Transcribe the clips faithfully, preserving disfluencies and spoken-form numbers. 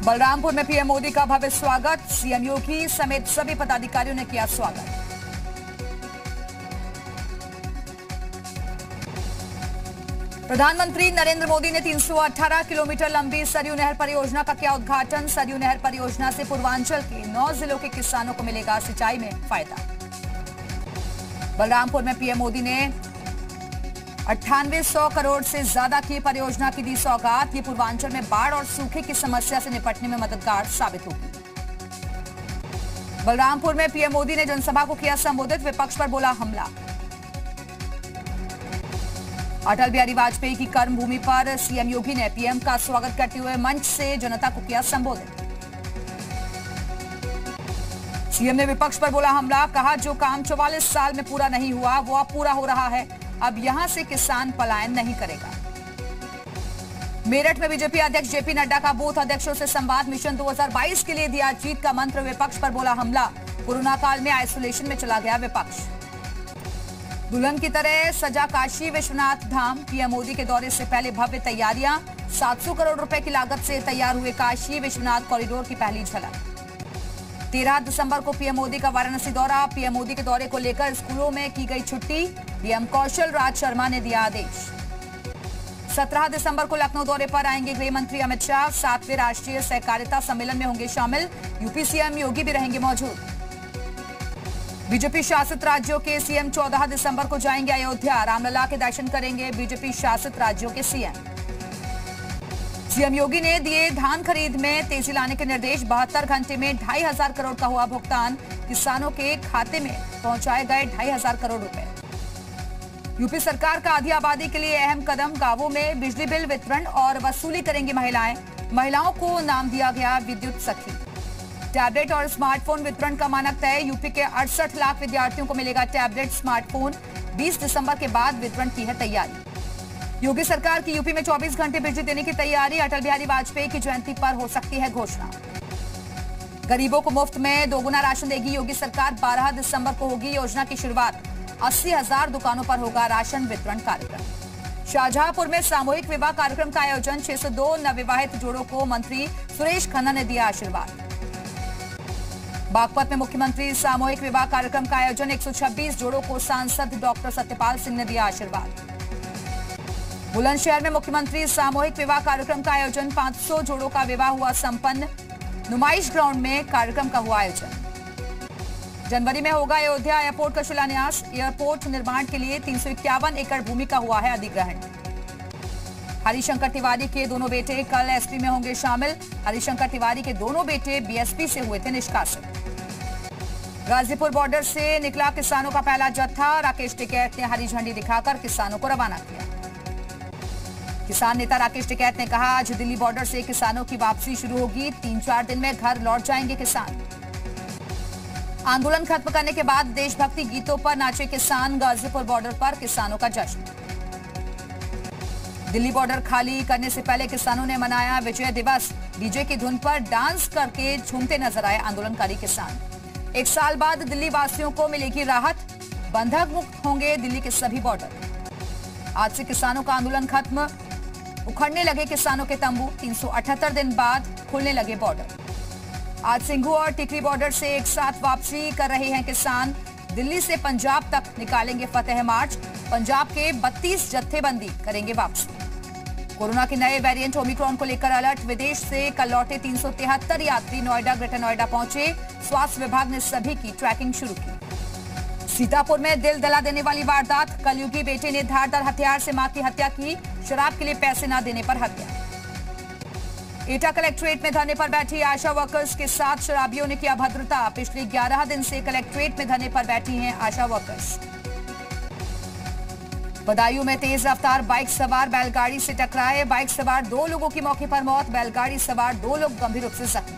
बलरामपुर में पीएम मोदी का भव्य स्वागत, सीएम योगी समेत सभी पदाधिकारियों ने किया स्वागत। प्रधानमंत्री नरेंद्र मोदी ने तीन सौ अठारह किलोमीटर लंबी सरयू नहर परियोजना का किया उद्घाटन। सरयू नहर परियोजना से पूर्वांचल के नौ जिलों के किसानों को मिलेगा सिंचाई में फायदा। बलरामपुर में पीएम मोदी ने अट्ठानवे सौ करोड़ से ज्यादा की परियोजना की दी सौगात। ये पूर्वांचल में बाढ़ और सूखे की समस्या से निपटने में मददगार साबित होगी। बलरामपुर में पीएम मोदी ने जनसभा को किया संबोधित, विपक्ष पर बोला हमला। अटल बिहारी वाजपेयी की कर्मभूमि पर सीएम योगी ने पीएम का स्वागत करते हुए मंच से जनता को किया संबोधित। सीएम ने विपक्ष पर बोला हमला, कहा जो काम चौवालीस साल में पूरा नहीं हुआ वो अब पूरा हो रहा है, अब यहां से किसान पलायन नहीं करेगा। मेरठ में बीजेपी अध्यक्ष जेपी नड्डा का बूथ अध्यक्षों से संवाद, मिशन दो हज़ार बाईस के लिए दिया जीत का मंत्र, विपक्ष पर बोला हमला। कोरोना काल में आइसोलेशन में चला गया विपक्ष। दुल्हन की तरह सजा काशी विश्वनाथ धाम, पीएम मोदी के दौरे से पहले भव्य तैयारियां। सात सौ करोड़ रुपए की लागत से तैयार हुए काशी विश्वनाथ कॉरिडोर की पहली झलक। तेरह दिसंबर को पीएम मोदी का वाराणसी दौरा, पीएम मोदी के दौरे को लेकर स्कूलों में की गई छुट्टी, पीएम कौशल राज शर्मा ने दिया आदेश। सत्रह दिसंबर को लखनऊ दौरे पर आएंगे गृह मंत्री अमित शाह, सातवें राष्ट्रीय सहकारिता सम्मेलन में होंगे शामिल, यूपी सीएम योगी भी रहेंगे मौजूद। बीजेपी शासित राज्यों के सीएम चौदह दिसंबर को जाएंगे अयोध्या, रामलला के दर्शन करेंगे बीजेपी शासित राज्यों के सीएम। सीएम योगी ने दिए धान खरीद में तेजी लाने के निर्देश, बहत्तर घंटे में ढाई हजार करोड़ का हुआ भुगतान, किसानों के खाते में पहुंचाए गए ढाई हजार करोड़ रुपए। यूपी सरकार का आधी आबादी के लिए अहम कदम, गांवों में बिजली बिल वितरण और वसूली करेंगी महिलाएं, महिलाओं को नाम दिया गया विद्युत सखी। टैबलेट और स्मार्टफोन वितरण का मानक तय, यूपी के अड़सठ लाख विद्यार्थियों को मिलेगा टैबलेट स्मार्टफोन, बीस दिसंबर के बाद वितरण की है तैयारी। योगी सरकार की यूपी में चौबीस घंटे बिजली देने की तैयारी, अटल बिहारी वाजपेयी की जयंती पर हो सकती है घोषणा। गरीबों को मुफ्त में दोगुना राशन देगी योगी सरकार, बारह दिसंबर को होगी योजना की शुरुआत, अस्सी हजार दुकानों पर होगा राशन वितरण कार्यक्रम। शाहजहांपुर में सामूहिक विवाह कार्यक्रम का आयोजन, छह सौ दो नवविवाहित जोड़ों को मंत्री सुरेश खन्ना ने दिया आशीर्वाद। बागपत में मुख्यमंत्री सामूहिक विवाह कार्यक्रम का आयोजन, एक सौ छब्बीस जोड़ों को सांसद डॉक्टर सत्यपाल सिंह ने दिया आशीर्वाद। बुलंदशहर में मुख्यमंत्री सामूहिक विवाह कार्यक्रम का आयोजन, पांच सौ जोड़ों का विवाह हुआ संपन्न, नुमाइश ग्राउंड में कार्यक्रम का हुआ आयोजन। जनवरी में होगा अयोध्या एयरपोर्ट का शिलान्यास, एयरपोर्ट निर्माण के लिए तीन सौ इक्यावन एकड़ भूमि का हुआ है अधिग्रहण। हरिशंकर तिवारी के दोनों बेटे कल एसपी में होंगे शामिल, हरिशंकर तिवारी के दोनों बेटे बीएसपी से हुए थे निष्कासित। गाजीपुर बॉर्डर से निकला किसानों का पहला जत्था, राकेश टिकैत ने हरी झंडी दिखाकर किसानों को रवाना किया। किसान नेता राकेश टिकैत ने कहा आज दिल्ली बॉर्डर से किसानों की वापसी शुरू होगी, तीन चार दिन में घर लौट जाएंगे किसान। आंदोलन खत्म करने के बाद देशभक्ति गीतों पर नाचे किसान, गाजीपुर बॉर्डर पर किसानों का जश्न। दिल्ली बॉर्डर खाली करने से पहले किसानों ने मनाया विजय दिवस, डीजे की धुन पर डांस करके झूमते नजर आए आंदोलनकारी किसान। एक साल बाद दिल्ली वासियों को मिलेगी राहत, बंधक मुक्त होंगे दिल्ली के सभी बॉर्डर। आज से किसानों का आंदोलन खत्म, उखड़ने लगे किसानों के तंबू, तीन सौ अठहत्तर दिन बाद खुलने लगे बॉर्डर। आज सिंघू और टिकरी बॉर्डर से एक साथ वापसी कर रहे हैं किसान, दिल्ली से पंजाब तक निकालेंगे फतेह मार्च, पंजाब के बत्तीस जत्थेबंदी करेंगे वापसी। कोरोना के नए वेरिएंट ओमिक्रॉन को लेकर अलर्ट, विदेश से कल लौटे तीन सौ तिहत्तर यात्री नोएडा ग्रेटर नोएडा पहुंचे, स्वास्थ्य विभाग ने सभी की ट्रैकिंग शुरू की। सीतापुर में दिल दहला देने वाली वारदात, कलयुगी बेटे ने धारदार हथियार से मां की हत्या की, शराब के लिए पैसे न देने पर हत्या। एटा कलेक्ट्रेट में धरने पर बैठी आशा वर्कर्स के साथ शराबियों ने किया भद्रता, पिछले ग्यारह दिन से कलेक्ट्रेट में धरने पर बैठी हैं आशा वर्कर्स। बदायूं में तेज रफ्तार बाइक सवार बैलगाड़ी से टकराए, बाइक सवार दो लोगों की मौके पर मौत, बैलगाड़ी सवार दो लोग गंभीर रूप से जख्मी।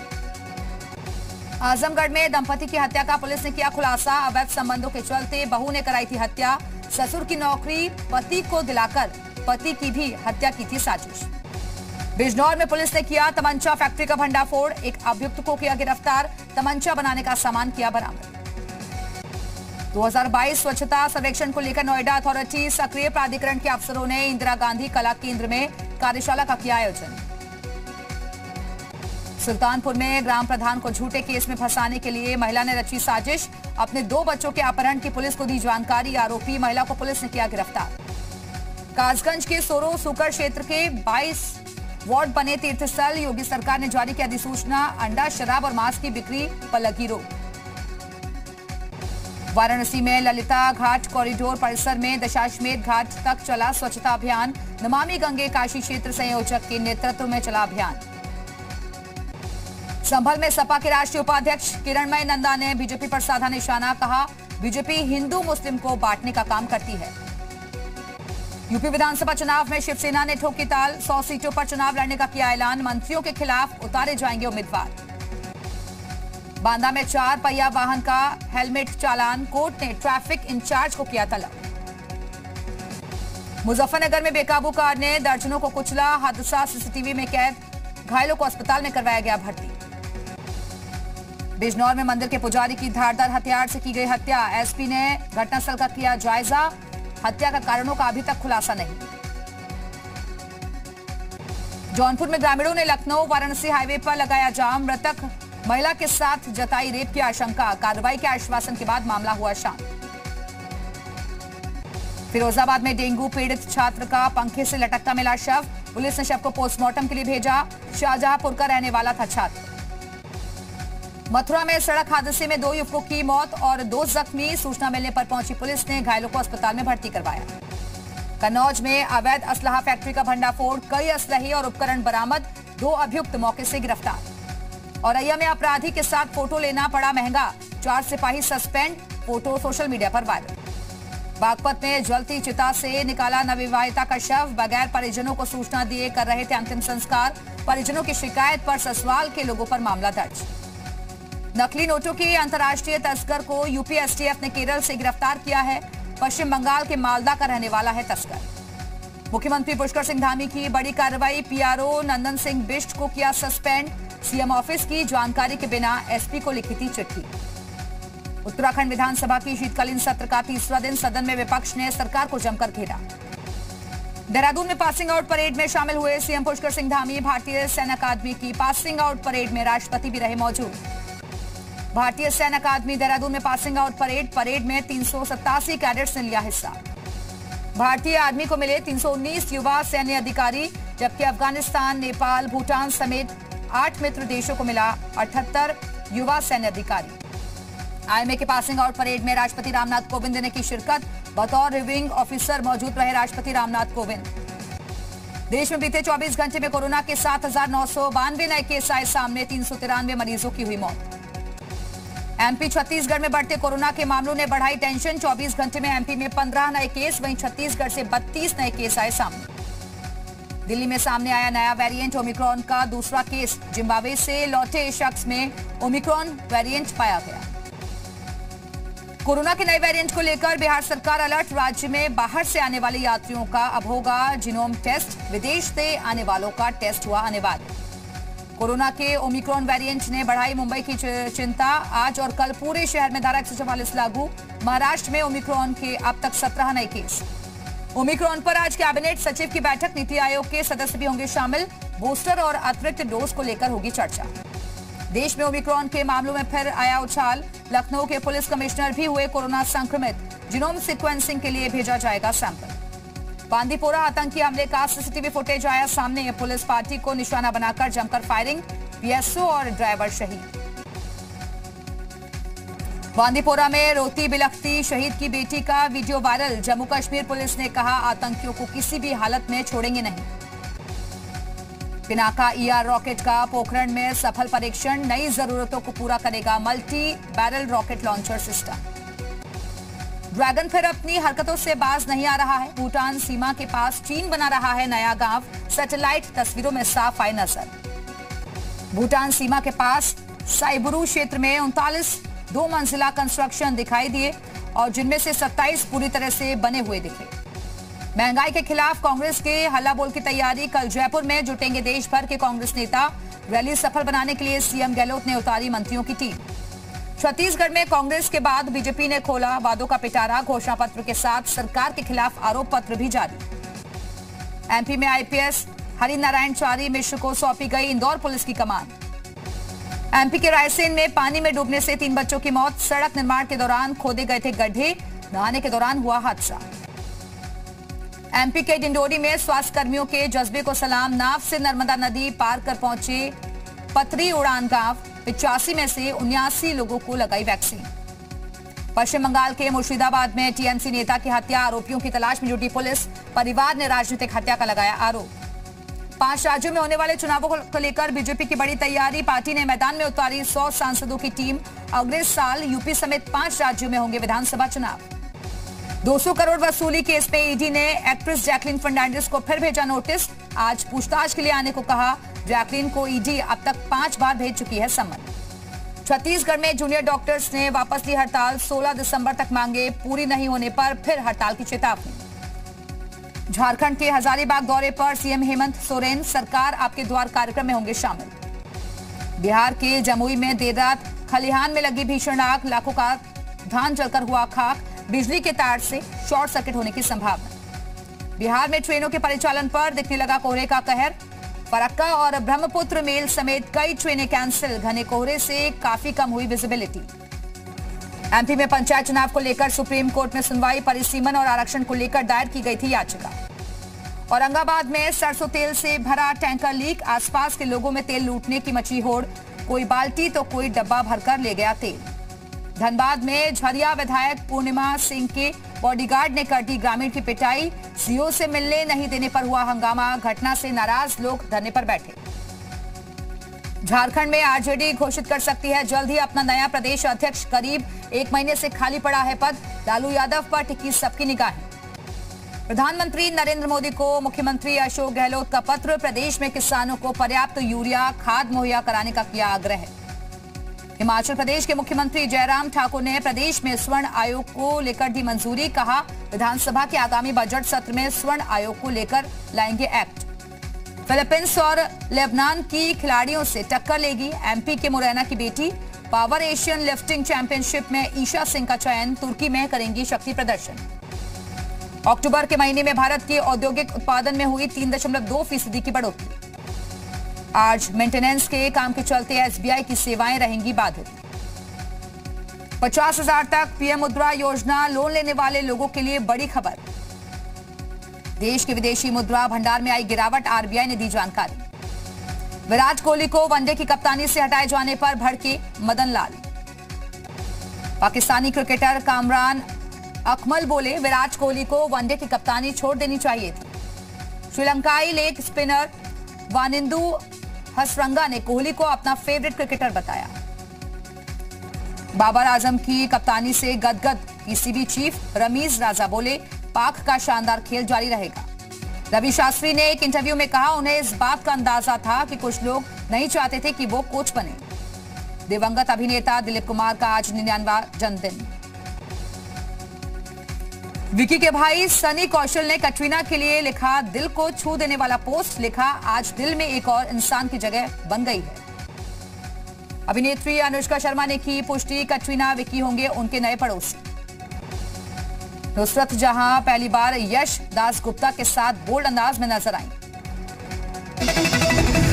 आजमगढ़ में दंपति की हत्या का पुलिस ने किया खुलासा, अवैध संबंधों के चलते बहू ने कराई थी हत्या, ससुर की नौकरी पति को दिलाकर पति की भी हत्या की थी साजिश। बिजनौर में पुलिस ने किया तमंचा फैक्ट्री का भंडाफोड़, एक अभियुक्त को किया गिरफ्तार, तमंचा बनाने का सामान किया बरामद। दो हज़ार बाईस स्वच्छता सर्वेक्षण को लेकर नोएडा अथॉरिटी सक्रिय प्राधिकरण के अफसरों ने इंदिरा गांधी कला केंद्र में कार्यशाला का किया आयोजन। सुल्तानपुर में ग्राम प्रधान को झूठे केस में फंसाने के लिए महिला ने रची साजिश। अपने दो बच्चों के अपहरण की पुलिस को दी जानकारी। आरोपी महिला को पुलिस ने किया गिरफ्तार। कासगंज के सोरो सुकर क्षेत्र के बाईस वार्ड बने तीर्थस्थल। योगी सरकार ने जारी किया अधिसूचना। अंडा, शराब और मांस की बिक्री पर लगी रोक। वाराणसी में ललिता घाट कॉरिडोर परिसर में दशाश्वमेध घाट तक चला स्वच्छता अभियान। नमामि गंगे काशी क्षेत्र संयोजक के नेतृत्व में चला अभियान। संभल में सपा के राष्ट्रीय उपाध्यक्ष किरणमय नंदा ने बीजेपी पर साधा निशाना। कहा, बीजेपी हिंदू मुस्लिम को बांटने का काम करती है। यूपी विधानसभा चुनाव में शिवसेना ने ठोकी ताल। सौ सीटों पर चुनाव लड़ने का किया ऐलान। मंत्रियों के खिलाफ उतारे जाएंगे उम्मीदवार। बांदा में चार पहिया वाहन का हेलमेट चालान। कोर्ट ने ट्रैफिक इंचार्ज को किया तलब। मुजफ्फरनगर में बेकाबू कार ने दर्जनों को कुचला। हादसा सीसीटीवी में कैद। घायलों को अस्पताल में करवाया गया भर्ती। बिजनौर में मंदिर के पुजारी की धारदार हथियार से की गई हत्या। एसपी ने घटनास्थल का किया जायजा। हत्या का कारणों का अभी तक खुलासा नहीं। जौनपुर में ग्रामीणों ने लखनऊ वाराणसी हाईवे पर लगाया जाम। मृतक महिला के साथ जताई रेप की आशंका। कार्रवाई के आश्वासन के बाद मामला हुआ शांत। फिरोजाबाद में डेंगू पीड़ित छात्र का पंखे से लटकता मिला शव। पुलिस ने शव को पोस्टमार्टम के लिए भेजा। शाहजहांपुर का रहने वाला था छात्र। मथुरा में सड़क हादसे में दो युवकों की मौत और दो जख्मी। सूचना मिलने पर पहुंची पुलिस ने घायलों को अस्पताल में भर्ती करवाया। कन्नौज में अवैध असलहा फैक्ट्री का भंडाफोड़। कई असलहे और उपकरण बरामद। दो अभियुक्त मौके से गिरफ्तार। औरैया में अपराधी के साथ फोटो लेना पड़ा महंगा। चार सिपाही सस्पेंड। फोटो सोशल मीडिया पर वायरल। बागपत में जलती चिता से निकाला नवविवाहिता का शव। बगैर परिजनों को सूचना दिए कर रहे थे अंतिम संस्कार। परिजनों की शिकायत पर ससुराल के लोगों पर मामला दर्ज। नकली नोटों के अंतर्राष्ट्रीय तस्कर को यूपी एसटीएफ ने केरल से गिरफ्तार किया है। पश्चिम बंगाल के मालदा का रहने वाला है तस्कर। मुख्यमंत्री पुष्कर सिंह धामी की बड़ी कार्रवाई। पीआरओ नंदन सिंह बिष्ट को किया सस्पेंड। सीएम ऑफिस की जानकारी के बिना एसपी को लिखी थी चिट्ठी। उत्तराखंड विधानसभा की शीतकालीन सत्र का तीसरा दिन सदन में विपक्ष ने सरकार को जमकर घेरा। देहरादून में पासिंग आउट परेड में शामिल हुए सीएम पुष्कर सिंह धामी। भारतीय सैन्य अकादमी की पासिंग आउट परेड में राष्ट्रपति भी रहे मौजूद। भारतीय सैन्य अकादमी देहरादून में पासिंग आउट परेड परेड में तीन सौ सत्तासी कैडेट्स ने लिया हिस्सा। भारतीय आर्मी को मिले तीन सौ उन्नीस युवा सैन्य अधिकारी, जबकि अफगानिस्तान, नेपाल, भूटान समेत आठ मित्र देशों को मिला अठहत्तर युवा सैन्य अधिकारी। आईएमए के पासिंग आउट परेड में राष्ट्रपति रामनाथ कोविंद ने की शिरकत। बतौर रिविंग ऑफिसर मौजूद रहे राष्ट्रपति रामनाथ कोविंद। देश में बीते चौबीस घंटे में कोरोना के सात हजार नौ सौ बानवे नए केस आए सामने। तीन सौ तिरानवे मरीजों की हुई मौत। एमपी छत्तीसगढ़ में बढ़ते कोरोना के मामलों ने बढ़ाई टेंशन। चौबीस घंटे में एमपी में पंद्रह नए केस, वहीं छत्तीसगढ़ से बत्तीस नए केस आए सामने। दिल्ली में सामने आया नया वेरिएंट ओमिक्रॉन का दूसरा केस। जिम्बाब्वे से लौटे शख्स में ओमिक्रॉन वेरिएंट पाया गया। कोरोना के नए वेरिएंट को लेकर बिहार सरकार अलर्ट। राज्य में बाहर से आने वाले यात्रियों का अब होगा जिनोम टेस्ट। विदेश से आने वालों का टेस्ट हुआ अनिवार्य। कोरोना के ओमिक्रॉन वेरिएंट ने बढ़ाई मुंबई की चिंता। आज और कल पूरे शहर में धारा एक सौ चौवालीस लागू। महाराष्ट्र में ओमिक्रॉन के अब तक सत्रह नए केस। ओमिक्रॉन पर आज कैबिनेट सचिव की बैठक। नीति आयोग के सदस्य भी होंगे शामिल। बूस्टर और अतिरिक्त डोज को लेकर होगी चर्चा। देश में ओमिक्रॉन के मामलों में फिर आया उछाल। लखनऊ के पुलिस कमिश्नर भी हुए कोरोना संक्रमित। जिनोम सीक्वेंसिंग के लिए भेजा जाएगा सैंपल। बांदीपोरा आतंकी हमले का सीसीटीवी फुटेज आया सामने। पुलिस पार्टी को निशाना बनाकर जमकर फायरिंग। पीएसओ और ड्राइवर शहीद। बांदीपोरा में रोती बिलखती शहीद की बेटी का video viral. Jammu Kashmir police ने कहा, आतंकियों को किसी भी हालत में छोड़ेंगे नहीं। पिनाका ईआर रॉकेट का पोखरण में सफल परीक्षण। नई जरूरतों को पूरा करेगा multi barrel rocket launcher system. Dragon फिर अपनी हरकतों से बाज नहीं आ रहा है। भूटान सीमा के पास चीन बना रहा है नया गांव। सैटेलाइट तस्वीरों में साफ आई नजर। भूटान सीमा के पास साइबुरू क्षेत्र में उनतालीस दो मंजिला कंस्ट्रक्शन दिखाई दिए और जिनमें से सत्ताईस पूरी तरह से बने हुए दिखे। महंगाई के खिलाफ कांग्रेस के हल्ला बोल की तैयारी। कल जयपुर में जुटेंगे देश भर के कांग्रेस नेता। रैली सफल बनाने के लिए सीएम गहलोत ने उतारी मंत्रियों की टीम। छत्तीसगढ़ में कांग्रेस के बाद बीजेपी ने खोला वादों का पिटारा। घोषणा पत्र के साथ सरकार के खिलाफ आरोप पत्र भी जारी। एमपी में आईपीएस हरिनारायण चारी मिश्र को सौंपी गई इंदौर पुलिस की कमान। एमपी के रायसेन में पानी में डूबने से तीन बच्चों की मौत। सड़क निर्माण के दौरान खोदे गए थे गड्ढे, नहाने के दौरान हुआ हादसा। एमपी के डिंडोरी में स्वास्थ्य कर्मियों के जज्बे को सलाम। नाव से नर्मदा नदी पार कर पहुंचे पतरी उड़ान गांव। पिचासी में से उन्यासी लोगों को लगाई वैक्सीन। पश्चिम बंगाल के मुर्शिदाबाद में टीएमसी नेता की हत्या, आरोपियों की तलाश में जुटी पुलिस। परिवार ने राजनीतिक हत्या का लगाया आरोप। पांच राज्यों में होने वाले चुनावों को लेकर बीजेपी की बड़ी तैयारी। पार्टी ने मैदान में उतारी सौ सांसदों की टीम। अगले साल यूपी समेत पांच राज्यों में होंगे विधानसभा चुनाव। दो सौ करोड़ वसूली केस में ईडी ने एक्ट्रेस जैकलीन फर्नांडिस को फिर भेजा नोटिस। आज पूछताछ के लिए आने को कहा। जैकलीन को ईडी अब तक पांच बार भेज चुकी है समन। छत्तीसगढ़ में जूनियर डॉक्टर्स ने वापस ली हड़ताल। सोलह दिसंबर तक मांगे पूरी नहीं होने पर फिर हड़ताल की चेतावनी। झारखंड के हजारीबाग दौरे पर सीएम हेमंत सोरेन। सरकार आपके द्वार कार्यक्रम में होंगे शामिल। बिहार के जमुई में देर रात खलिहान में लगी भीषण आग। लाखों का धान जलकर हुआ खाक। बिजली के तार से शॉर्ट सर्किट होने की संभावना। बिहार में ट्रेनों के परिचालन पर दिखने लगा कोहरे का कहर। फरक्का और ब्रह्मपुत्र मेल समेत कई ट्रेनें कैंसिल। घने कोहरे से काफी कम हुई विजिबिलिटी। एमपी में पंचायत चुनाव को लेकर सुप्रीम कोर्ट में सुनवाई। परिसीमन और आरक्षण को लेकर दायर की गई थी याचिका। औरंगाबाद में सरसों तेल से भरा टैंकर लीक। आसपास के लोगों में तेल लूटने की मची होड़। कोई बाल्टी तो कोई डब्बा भरकर ले गया तेल। धनबाद में झरिया विधायक पूर्णिमा सिंह के बॉडीगार्ड ने कर दी ग्रामीण की पिटाई। सीओ से मिलने नहीं देने पर हुआ हंगामा। घटना से नाराज लोग धरने पर बैठे। झारखंड में आरजेडी घोषित कर सकती है जल्द ही अपना नया प्रदेश अध्यक्ष। करीब एक महीने से खाली पड़ा है पद। लालू यादव पर टिकी सबकी निगाहें। प्रधानमंत्री नरेंद्र मोदी को मुख्यमंत्री अशोक गहलोत का पत्र। प्रदेश में किसानों को पर्याप्त यूरिया खाद मुहैया कराने का किया आग्रह। हिमाचल प्रदेश के मुख्यमंत्री जयराम ठाकुर ने प्रदेश में स्वर्ण आयोग को लेकर दी मंजूरी। कहा विधानसभा के आगामी बजट सत्र में स्वर्ण आयोग को लेकर लाएंगे एक्ट। फिलीपींस और लेबनान की खिलाड़ियों से टक्कर लेगी एमपी के मुरैना की बेटी। पावर एशियन लिफ्टिंग चैंपियनशिप में ईशा सिंह का चयन। तुर्की में करेंगी शक्ति प्रदर्शन। अक्टूबर के महीने में भारत के औद्योगिक उत्पादन में हुई तीन दशमलव दो फीसदी की बढ़ोतरी। आज मेंटेनेंस के काम के चलते एसबीआई की सेवाएं रहेंगी बाधित। पचास हजार तक पीएम मुद्रा योजना लोन लेने वाले लोगों के लिए बड़ी खबर। देश के विदेशी मुद्रा भंडार में आई गिरावट। आरबीआई ने दी जानकारी। विराट कोहली को वनडे की कप्तानी से हटाए जाने पर भड़के मदन लाल। पाकिस्तानी क्रिकेटर कामरान अकमल बोले विराट कोहली को वनडे की कप्तानी छोड़ देनी चाहिए थी। श्रीलंकाई लेग स्पिनर वानिंदु हसरंगा ने कोहली को अपना फेवरेट क्रिकेटर बताया। बाबर आजम की कप्तानी से गदगद पीसीबी चीफ रमीज राजा बोले पाक का शानदार खेल जारी रहेगा। रवि शास्त्री ने एक इंटरव्यू में कहा उन्हें इस बात का अंदाजा था कि कुछ लोग नहीं चाहते थे कि वो कोच बने। दिवंगत अभिनेता दिलीप कुमार का आज निन्यानवा जन्मदिन। विकी के भाई सनी कौशल ने कटरीना के लिए लिखा दिल को छू देने वाला पोस्ट। लिखा आज दिल में एक और इंसान की जगह बन गई है। अभिनेत्री अनुष्का शर्मा ने की पुष्टि। कटरीना विकी होंगे उनके नए पड़ोसी। नुसरत जहां पहली बार यश दास गुप्ता के साथ बोल्ड अंदाज में नजर आई।